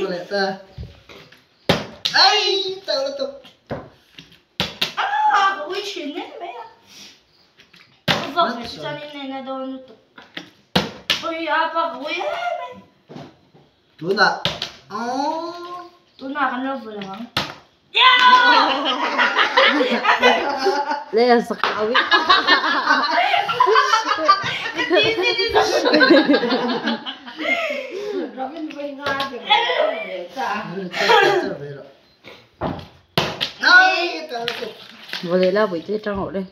ulit ta. Ay! Tawag to. Uy, shinin ba yan? Bakit? Saninin na daw nito. Uy, apag. Uy, ay! Tuna. Oh! Tuna ka na ba lang? Lea sa kawit. Robin ba yung nga? Ay! Tawag to. Boleh lah, boleh dia tengok deh.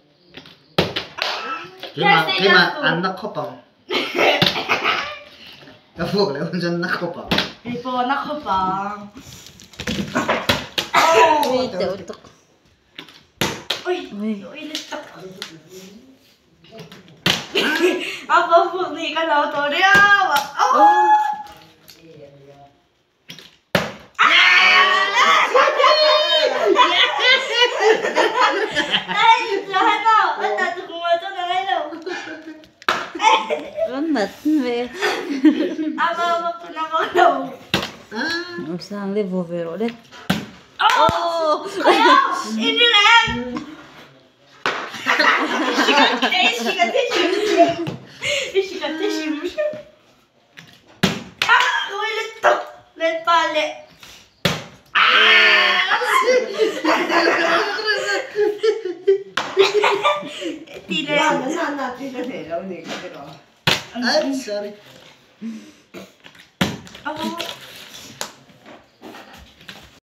Kima, anak ko pa. Kapag lang, anak ko pa. Ito, anak ko pa. Itu untuk. Uy, Uy. ilistak. Apa po, ni ka na ito rin. Oh! Ay, lahat na. Ang tato ko nga ito na ngayon. Amat ni. Apa po na ko daw. Usang le vovero deh. Oh! Kaya, hindi na yan. Ishikate shimushu. Ah! Uy, lito. Let pale. Tira. Ay, sorry. Ako.